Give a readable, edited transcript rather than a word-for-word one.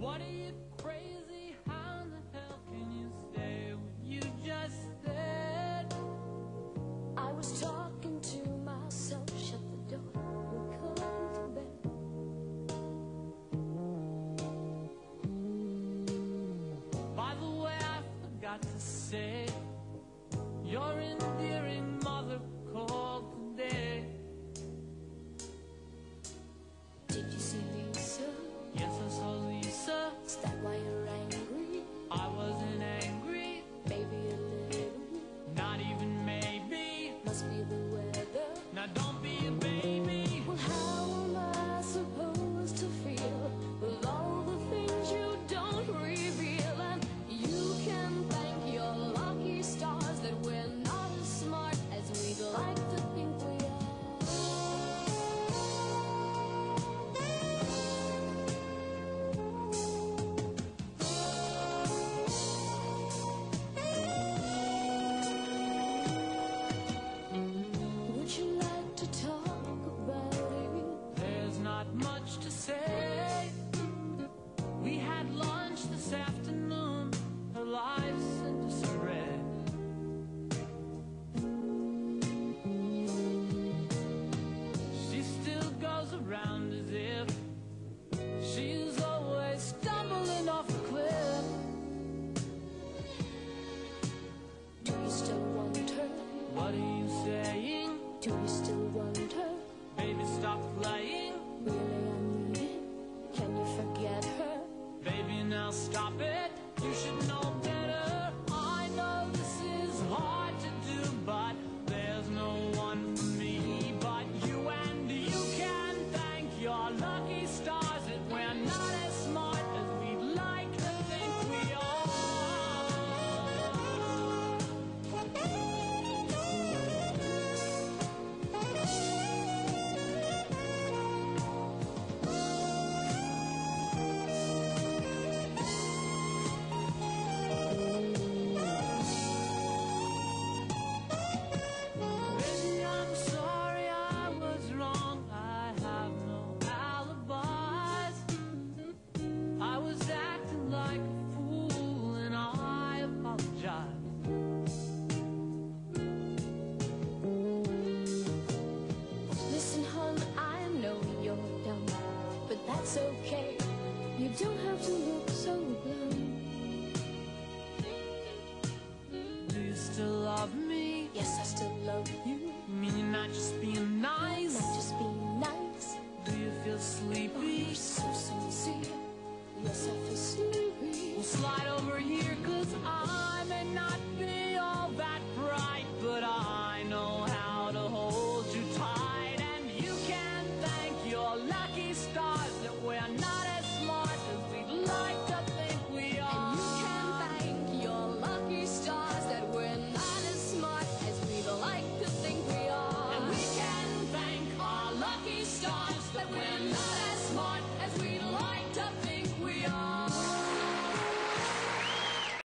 What are you crazy? How in the hell can you stay when you just said? I was talking to myself, shut the door, we're going to bed. By the way, I forgot to say, your endearing mother called today. Did you see Lisa? Yes, I saw Lisa. Is that why you're angry? I wasn't angry, Maybe a little, not even maybe. must be the weather. Now don't be a baby. Well, how am I supposed to feel with all the things you don't reveal? And you can thank your lucky stars that we're not as smart as we'd like to think we are. Would you like to talk about it? There's not much to say. We had lunch this afternoon. Her life's in disarray. She still goes around as if she's always stumbling off a cliff. Do you still want her? What are you saying? Do you still want her? Baby, stop playing. Really, I mean it. Can you forget her? Baby, now stop it. You should know better. I know this is hard to do, but there's no one for me but you. And you can thank your lucky stars that we're not as smart as we'd like to think we are. Baby, I'm sorry I was wrong. I have no alibis. I was acting like a fool and I apologize. Listen, hon, I know you're dumb, but that's okay. You don't have to look so glum. Do you still love me? Yes, I still love you. You mean you're not just being nice? Not just being nice. Do you feel sleepy?